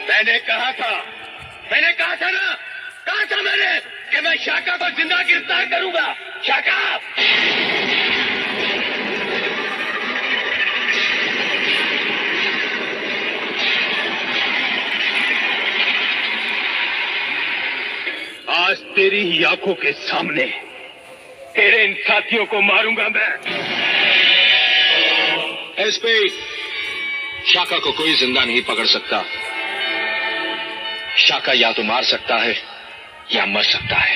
मैंने कहा था ना, कहा था मैंने कि मैं शाका को जिंदा गिरफ्तार करूंगा। शाका, आज तेरी ही आंखों के सामने तेरे इन साथियों को मारूंगा मैं। एसपी, शाका को कोई जिंदा नहीं पकड़ सकता। शाका या तो मार सकता है या मर सकता है।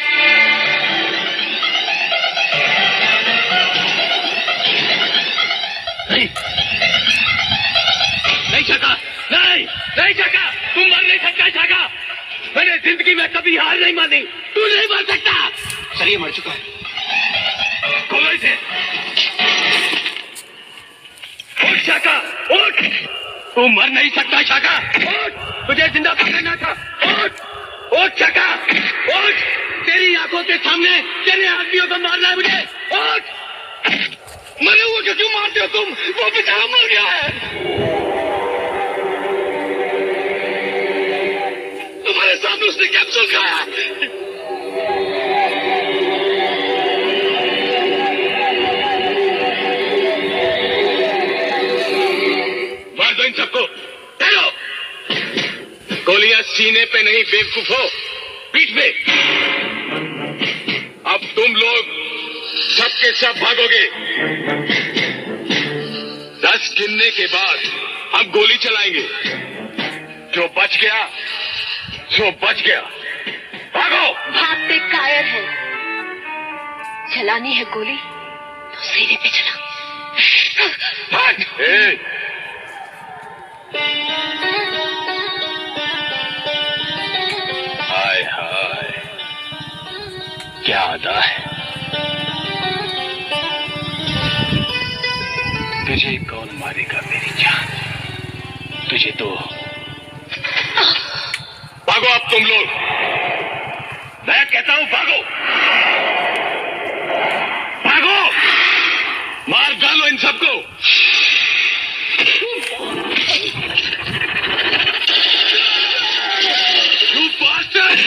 नहीं शाका, नहीं शाका, तुम मर नहीं सकता शाका। मैंने जिंदगी में कभी हार नहीं मानी। तू नहीं मर सकता। सर, ये मर चुका है। खोलो इसे। उठ शाका, उठ। तू मर नहीं सकता शाका। उठ, तुझे जिंदा पकड़ना था। उठ शाका, उठ। तेरी आंखों के सामने तेरे आदमियों को मारना है मुझे। उठ। मरे हुए को क्यों मारते हो तुम? वो बेचारा मर गया है। तुम्हारे सामने उसने कैप्सूल खाया। मार दो इन सबको। चलो, गोलियां सीने पे नहीं बेवकूफो, पीठ पे। अब तुम लोग सबके सब भागोगे। 10 गिनने के बाद हम गोली चलाएंगे। जो बच गया सो बच गया। भागो। भागते कायर है। चलानी है गोली तो सीने पे चला। भाग। हाय हाय, क्या अदा है। तुझे कौन मारेगा मेरी जान? तुझे तो भागो अब तुम लोग। मैं कहता हूं भागो, भागो। मार डालो इन सबको। You bastard!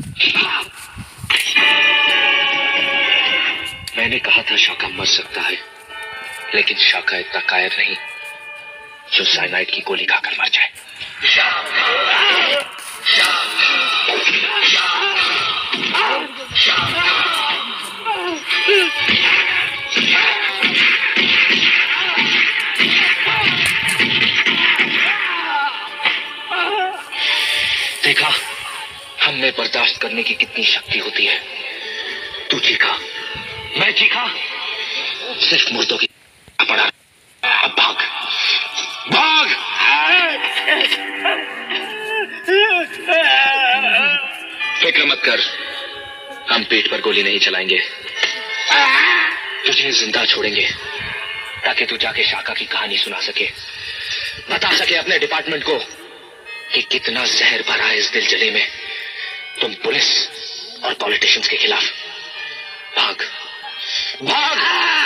मैंने कहा था शाका मर सकता है, लेकिन शाका इतना कायर नहीं जो साइनाइड की गोली खाकर मर जाए। देखा हमने बर्दाश्त करने की कितनी शक्ति होती है। तू चीखा, मैं चीखा, सिर्फ मुर्दों की पड़ा। अब भाग, भाग। फिक्र मत कर, हम पेट पर गोली नहीं चलाएंगे। तुझे जिंदा छोड़ेंगे ताकि तू जाके शाका की कहानी सुना सके, बता सके अपने डिपार्टमेंट को कि कितना जहर भरा है इस दिल जले में। तुम पुलिस और पॉलिटिशियंस के खिलाफ भाग, भाग।